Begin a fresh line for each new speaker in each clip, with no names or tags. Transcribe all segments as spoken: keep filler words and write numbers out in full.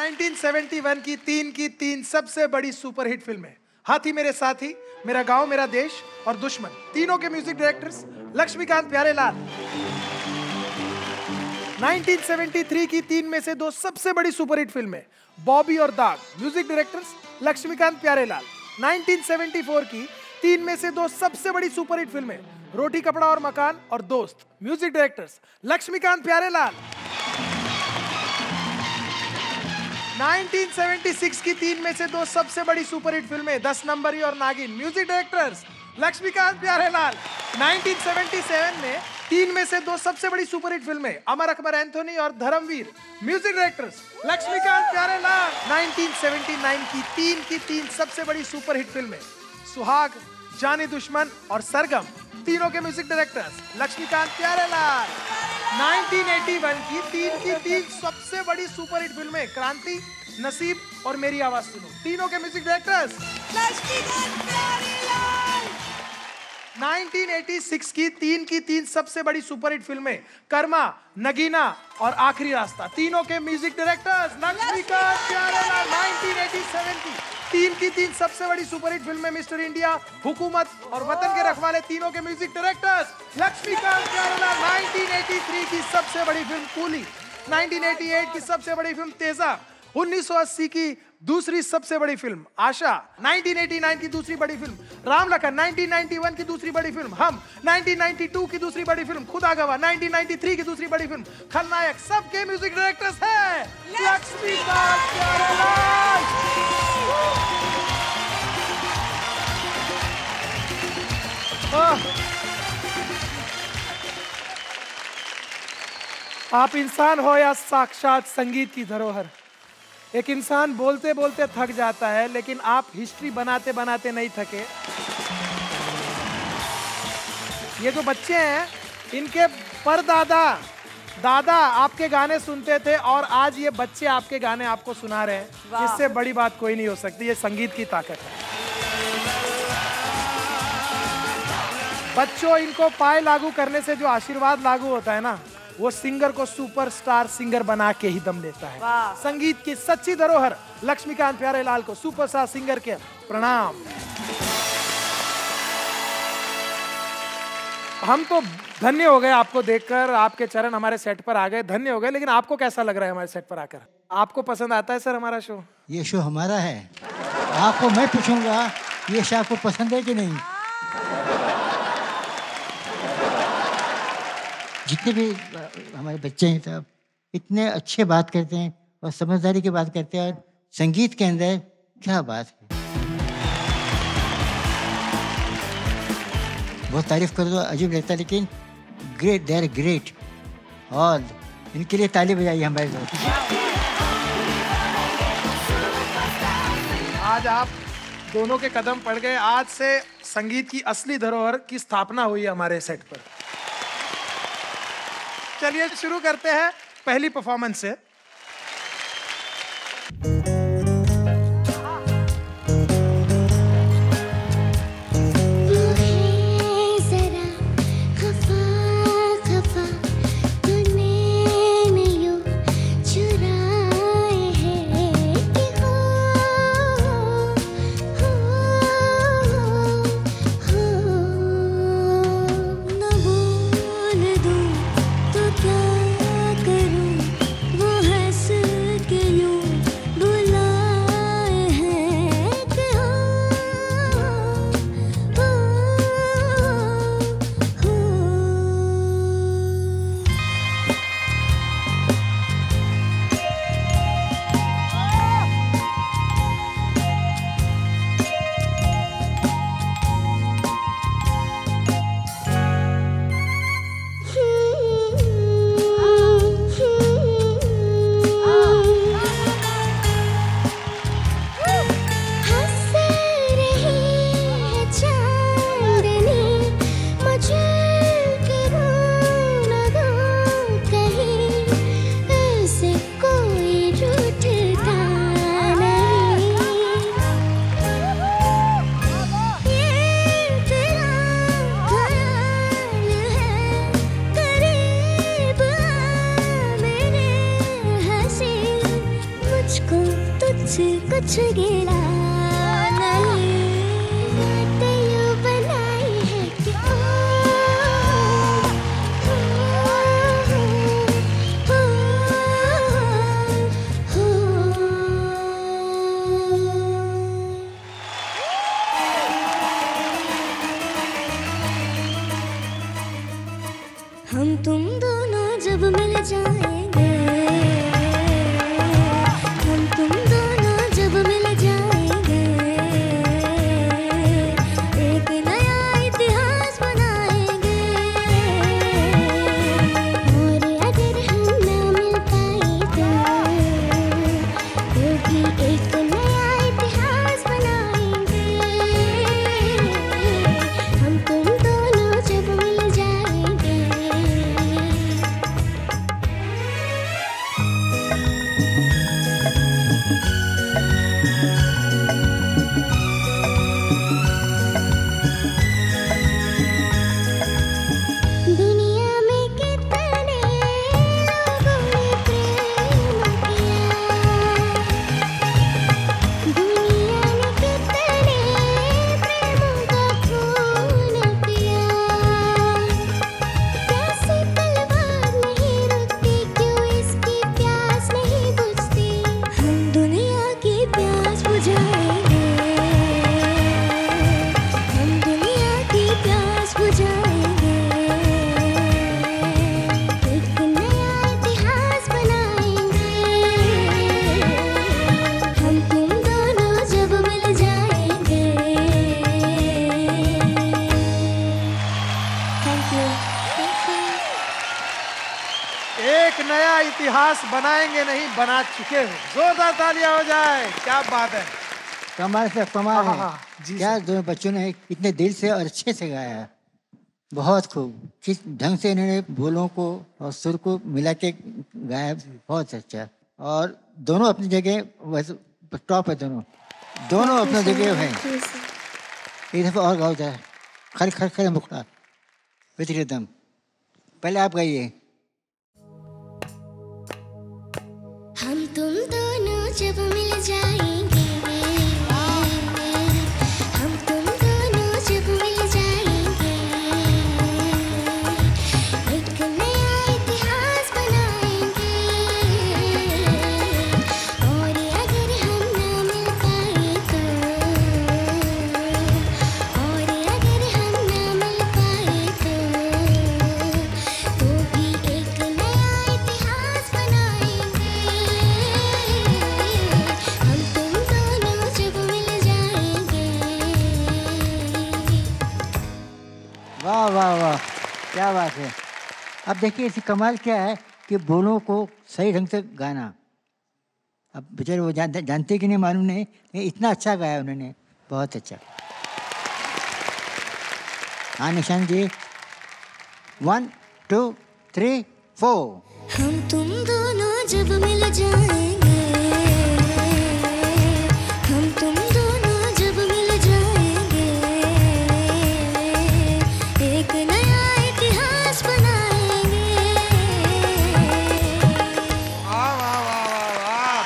उन्नीस सौ इकहत्तर की तीन की तीन सबसे बड़ी सुपरहिट फिल्में हाथी मेरे साथी, मेरा गांव मेरा देश और दुश्मन। तीनों के म्यूजिक डायरेक्टर्स लक्ष्मीकांत प्यारेलाल। उन्नीस सौ तिहत्तर की तीन में से दो सबसे बड़ी सुपरहिट फिल्में बॉबी और दाग, म्यूजिक डायरेक्टर्स लक्ष्मीकांत प्यारेलाल। उन्नीस सौ चौहत्तर की तीन में से दो सबसे बड़ी सुपरहिट फिल्में रोटी कपड़ा और मकान और दोस्त, म्यूजिक डायरेक्टर्स लक्ष्मीकांत प्यारेलाल। उन्नीस सौ छिहत्तर की तीन में से दो सबसे बड़ी सुपरहिट फिल्में दस नंबरी और नागिन, म्यूजिक डायरेक्टर्स लक्ष्मीकांत प्यारेलाल। उन्नीस सौ सतहत्तर में तीन में से दो सबसे बड़ी सुपरहिट फिल्में अमर अकबर एंथोनी और धर्मवीर, म्यूजिक डायरेक्टर्स लक्ष्मीकांत प्यारेलाल। उन्नीस सौ उन्यासी की तीन की तीन सबसे बड़ी सुपरहिट फिल्में सुहाग, जानी दुश्मन और सरगम, तीनों के म्यूजिक डायरेक्टर्स लक्ष्मीकांत प्यारेलाल। उन्नीस सौ इक्यासी की तीन की तीन सबसे बड़ी सुपरहिट फिल्में क्रांति, नसीब और मेरी आवाज सुनो, तीनों के म्यूजिक डायरेक्टर्स लक्ष्मीकांत प्यारेलाल। उन्नीस सौ छियासी की तीन की तीन सबसे बड़ी सुपरहिट फिल्में कर्मा, नगीना और आखिरी रास्ता, तीनों के म्यूजिक डायरेक्टर्स लक्ष्मीकांत प्यारेलाल। उन्नीस सौ सत्तासी की तीन की तीन सबसे बड़ी सुपरहिट फिल्में मिस्टर इंडिया, हुकूमत और वतन के रखवाले, तीनों के म्यूजिक डायरेक्टर्स लक्ष्मीकांत प्यारेलाल। उन्नीस सौ तिरासी की सबसे बड़ी फिल्म कूली, उन्नीस सौ अट्ठासी की सबसे बड़ी फिल्म तेजा, उन्नीस सौ अस्सी की दूसरी सबसे बड़ी फिल्म आशा, उन्नीस सौ नवासी की दूसरी बड़ी फिल्म राम लखन, उन्नीस सौ इक्यानवे की दूसरी बड़ी फिल्म हम, उन्नीस सौ बानवे की दूसरी बड़ी फिल्म खुदा गवाह, उन्नीस सौ तिरानवे की दूसरी बड़ी फिल्म खलनायक, सबके म्यूजिक डायरेक्टर्स हैं लक्ष्मीकांत प्यारेलाल। आप इंसान हो या साक्षात संगीत की धरोहर, एक इंसान बोलते बोलते थक जाता है लेकिन आप हिस्ट्री बनाते बनाते नहीं थके। ये जो बच्चे हैं इनके परदादा दादा आपके गाने सुनते थे और आज ये बच्चे आपके गाने आपको सुना रहे हैं, इससे बड़ी बात कोई नहीं हो सकती। ये संगीत की ताकत है। बच्चों, इनको पाए लागू करने से जो आशीर्वाद लागू होता है ना, वो सिंगर को सुपरस्टार सिंगर बना के ही दम लेता है। संगीत की सच्ची धरोहर लक्ष्मीकांत प्यारेलाल को सुपरस्टार सिंगर के प्रणाम। हम तो धन्य हो गए आपको देखकर, आपके चरण हमारे सेट पर आ गए, धन्य हो गए। लेकिन आपको कैसा लग रहा है हमारे सेट पर आकर? आपको पसंद आता है सर हमारा शो?
ये शो हमारा है। आपको मैं पूछूंगा ये शो आपको पसंद है कि नहीं? जितने भी हमारे बच्चे हैं सब इतने अच्छे बात करते हैं और समझदारी की बात करते हैं, और संगीत के अंदर क्या बात है। बहुत तारीफ कर दो अजीब लगता है, लेकिन ग्रेट, दे आर ग्रेट। और इनके लिए ताली बजाइए हमारे लोग।
आज आप दोनों के कदम पड़ गए। आज से संगीत की असली धरोहर की स्थापना हुई है हमारे सेट पर। चलिए शुरू करते हैं पहली परफॉर्मेंस से।
वो मुझसे कुछ गिला नहीं, बातें यूं बनाई है कि ओ, ओ, ओ, ओ। हम तुम दोनों जब मिल जाएंगे, हम तुम दोनों जब मिल जाएंगे, एक नया इतिहास बनाएंगे। और अगर हम ना मिल पाए तो तो भी एक नया इतिहास बनाएंगे। हम तुम दोनों जब मिल जाएंगे। दुनिया में कितने लोगों ने प्रेम किया, दुनिया ने कितने प्रेमों का खून किया। कैसी तलवार नहीं रुकती, क्यों इसकी प्यास नहीं बुझती। हम दुनिया की प्यास बुझाएंगे, हम दुनिया की प्यास बुझाएंगे। एक नया इतिहास बनाएंगे। हम तुम दोनों जब मिल जाएंगे। Thank you, thank you.
एक नया इतिहास बनाएंगे नहीं, बना चुके हो। जोरदार तालियां हो जाए, क्या बात है।
कमाल से कमाल
हाँ,
है।
हाँ, जी
क्या दोनों बच्चों ने इतने दिल से और अच्छे से गाया है। बहुत खूब। किस ढंग से इन्होंने बोलों को और सुर को मिला के गाया, बहुत अच्छा। और दोनों अपनी जगह वैसे टॉप है दोनों, दोनों अपनी जगह हैं। एक दफा और गाओ जरा, खर खर खर मुखड़ा विद रिदम। पहले आप गाइए।
हम तुम दोनों जब मिल जाएंगे, हम तुम दोनों जब मिल जाएंगे, एक नया इतिहास बनाएंगे। और अगर हम ना मिल पाए तो, और अगर हम ना मिल पाए तो तो भी एक नया इतिहास बनाएंगे। हम तुम दोनों जब मिल जाएंगे।
वाह वाह वाह, क्या बात है। अब देखिए इसी कमाल क्या है कि बोलों को सही ढंग से गाना। अब बेचारे वो जान, जानते कि नहीं मालूम नहीं, लेकिन इतना अच्छा गाया उन्होंने, बहुत अच्छा। हाँ Nishan ji, one two three four.
हम तुम दोनों जब मिल जाएंगे, हम तुम दोनों जब मिल जाएंगे, एक नया इतिहास बनाएंगे।
वाह वाह वाह वाह वाह।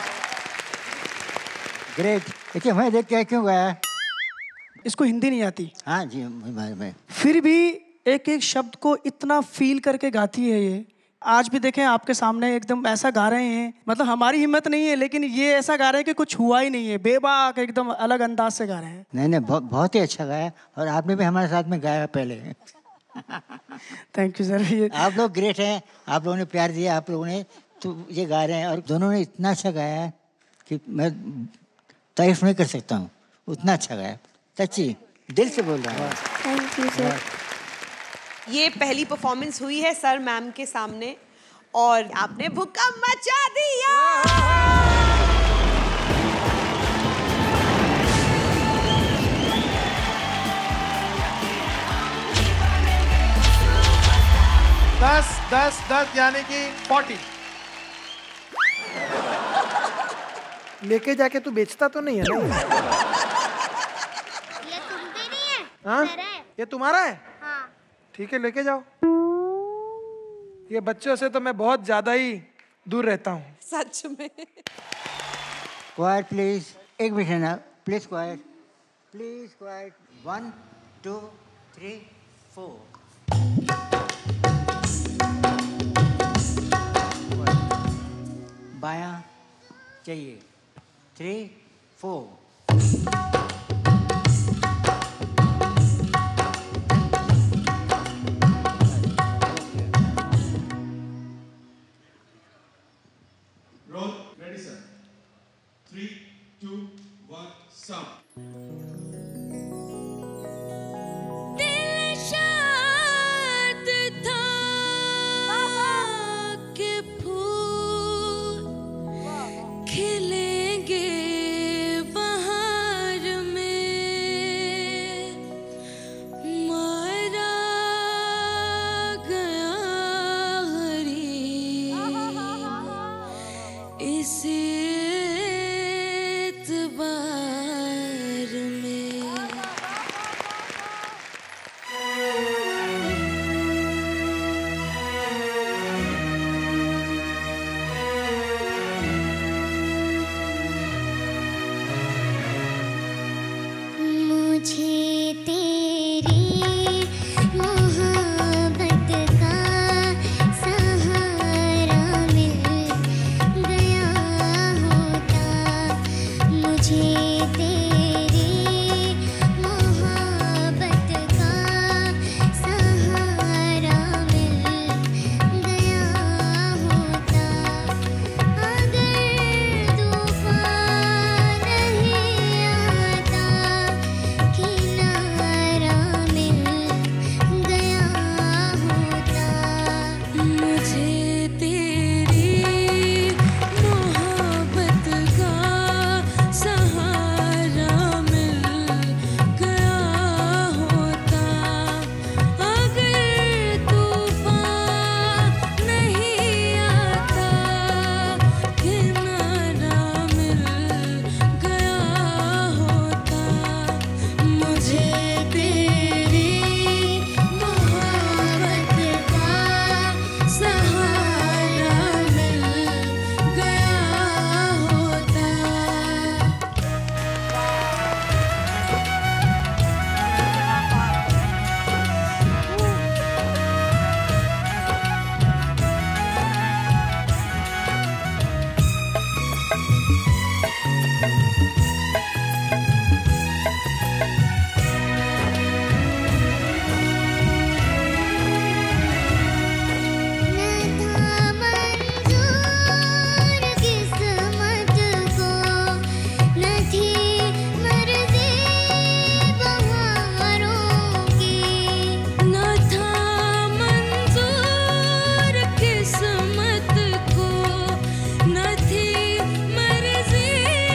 ग्रेट। देखिए मैं देख के क्यों गाया।
इसको हिंदी नहीं आती,
हाँ जी, मैं, मैं
फिर भी एक एक शब्द को इतना फील करके गाती है ये। आज भी देखें आपके सामने एकदम ऐसा गा रहे हैं, मतलब हमारी हिम्मत नहीं है, लेकिन ये ऐसा गा रहे हैं कि कुछ हुआ ही नहीं है, बेबाक एकदम अलग अंदाज से गा रहे हैं।
नहीं नहीं बहुत बहुत ही अच्छा गाया। और आपने भी हमारे साथ में गाया पहले।
Thank you sir. ये
आप लोग ग्रेट हैं, आप लोगों ने प्यार दिया, आप लोगों ने तो ये गा रहे हैं। और दोनों ने इतना अच्छा गाया है कि मैं तारीफ नहीं कर सकता हूँ, उतना अच्छा गाया। सच्ची दिल से बोल रहा हूँ।
Thank you sir.
ये पहली परफॉर्मेंस हुई है सर मैम के सामने और आपने भूकंप मचा दिया।
दस दस दस यानी कि फोर्टी। लेके जाके तू बेचता तो नहीं है ना?
ये तुम पे नहीं है,
हाँ?
मेरा है।
ये तुम्हारा है?
हाँ।
ठीक है, लेके जाओ। ये बच्चों से तो मैं बहुत ज्यादा ही दूर रहता हूँ।
सच में।
क्वाइट प्लीज, एक मिनट है ना, please quiet, please quiet. One two three four. बायां चाहिए, three four.
Roll, ready sir. Three, two, one, sound.
दिल शाद था कि फूल खिलेंगे बहार में, मारा गया गरीब इस एतबार में। मुझे तेरी मोहब्बत का सहारा मिल गया होता, मुझे तेरी मोहब्बत का सहारा मिल गया होता, अगर तूफान नहीं आता किनारा मिल गया होता, मुझे तेरी मोहब्बत का सहारा मिल गया होता, अगर तूफान नहीं आता किनारा मिल गया होता, मुझे तेरी मोहब्बत का सहारा मिल गया होता। न था मंजूर किस्मत को, न थी मर्ज़ी बहारों की, न था मंजूर किस्मत को, न थी मर्ज़ी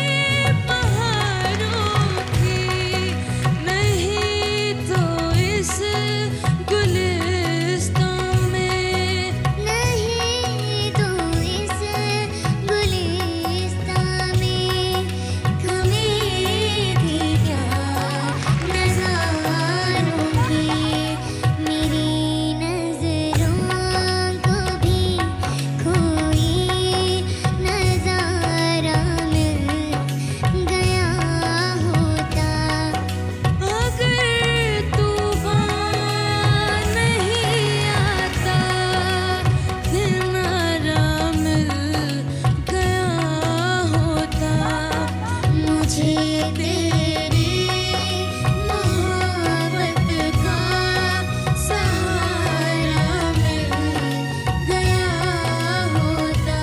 बहारों की, नहीं तो इस गुलिस्तान में, नहीं तो इस गुलिस्तान में कमी थी क्या नज़ारों की, मेरी नज़रों को भी कोई नज़ारा मिल गया होता, अगर तूफान नहीं आता किनारा मिल गया होता, मुझे तेरी मोहब्बत का सहारा मिल गया होता।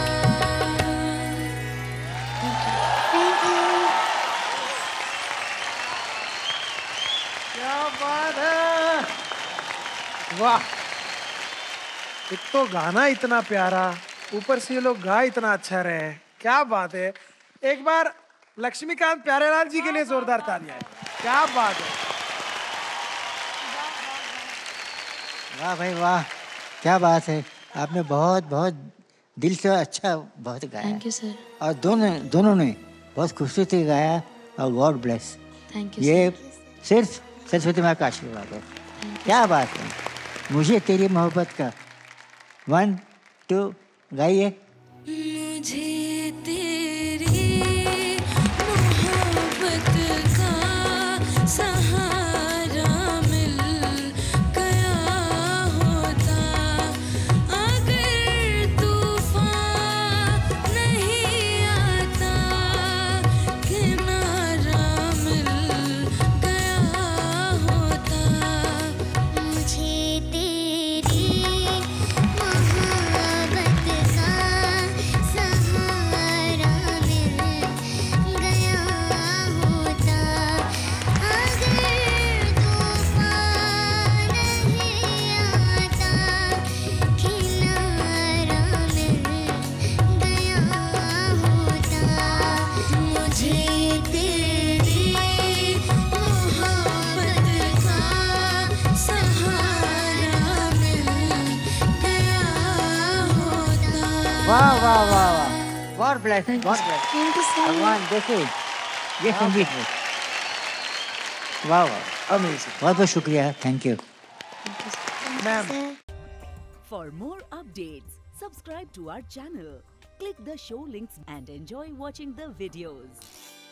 क्या बात है, वाह। एक तो गाना इतना प्यारा, ऊपर से ये लोग गा इतना अच्छा रहे, क्या बात है। एक बार लक्ष्मीकांत प्यारेलाल जी के लिए जोरदार तालियां। क्या बात है।
वाह भाई वाह, क्या बात है, आपने बहुत बहुत दिल से अच्छा बहुत गाया।
Thank you sir.
और दोनों दोनों ने बहुत खूबसूरती से गाया, और गॉड ब्लेस।
थैंक यू
ये सिर्फ सरस्वती माँ का आशीर्वाद है। क्या बात है। मुझे तेरी मोहब्बत का वन टू गाइए।
मुझे तेरी सहारा मिल गया होता अगर तूफान नहीं आता किनारा मिल गया होता मुझे तेरी मोहब्बत का सहारा मिल गया होता अगर तूफान नहीं आता किनारा मिल गया होता मुझे तेरी मोहब्बत का सहारा मिल गया होता
वाह वाह वाह वाह God bless God bless
thank you sir
भगवान देखे ये संगीत है वाह वाह
अमेजिंग
बहुत बहुत शुक्रिया thank you
ma'am
For more updates, subscribe to our channel, click the show links and enjoy watching the videos.